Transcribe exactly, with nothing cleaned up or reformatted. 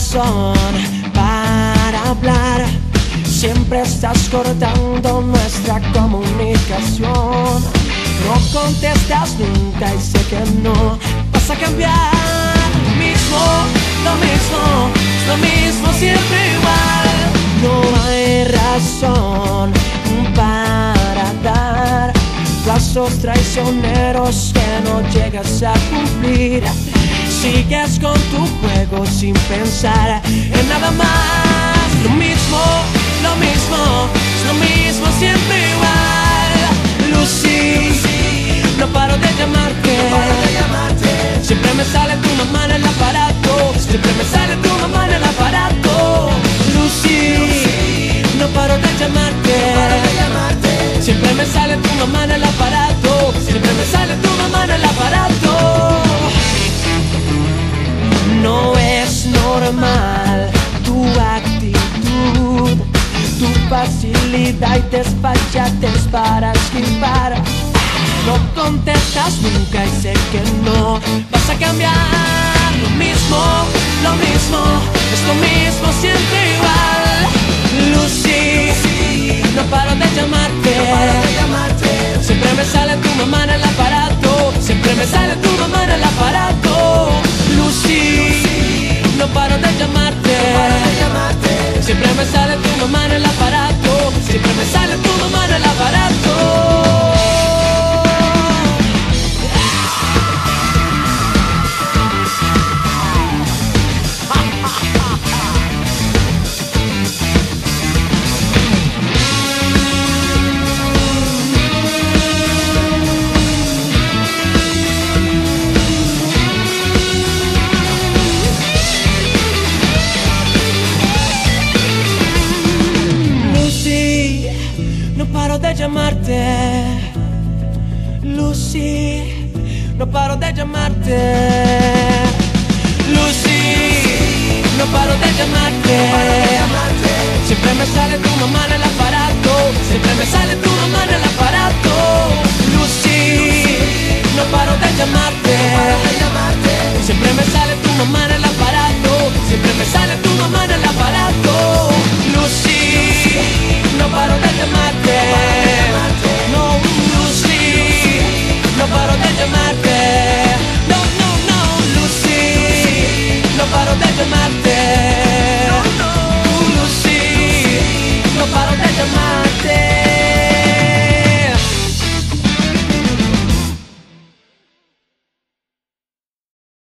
razón para hablar. Siempre estás cortando nuestra comunicación. No contestas nunca y sé que no vas a cambiar. Lo mismo, lo mismo, lo mismo, siempre igual. No hay razón para dar plazos traicioneros que no llegas a cumplir. Sigues con tu juego sin pensar en nada más. Lo mismo, lo mismo, es lo mismo, siempre igual. Lucy, no paro de llamarte, no paro de llamarte. Siempre me sale tu mamá en el aparato, siempre me sale tu mamá en el aparato. Lucy, no paro de llamarte, no paro de llamarte. Siempre me sale tu mamá en el aparato, siempre me sale tu mamá en el aparato. No es normal tu actitud, tu facilidad y despachates para esquivar. No contestas nunca y sé que no vas a cambiar. Lo mismo, lo mismo, es lo mismo, siempre igual. Lucy, no paro de llamarte, no paro de llamarte. Siempre me sale tu mamá en el aparato, siempre me sale tu mamá en el aparato. Lucy, no paro de llamarte, no paro de llamarte. Siempre me sale tu mamá en el aparato, siempre me sale tu mamá en el aparato. No paro de llamarte, Lucy, no paro de llamarte, Lucy, no paro de llamarte, siempre me sale tu mamá en el aparato, siempre me sale tu mamá en el aparato.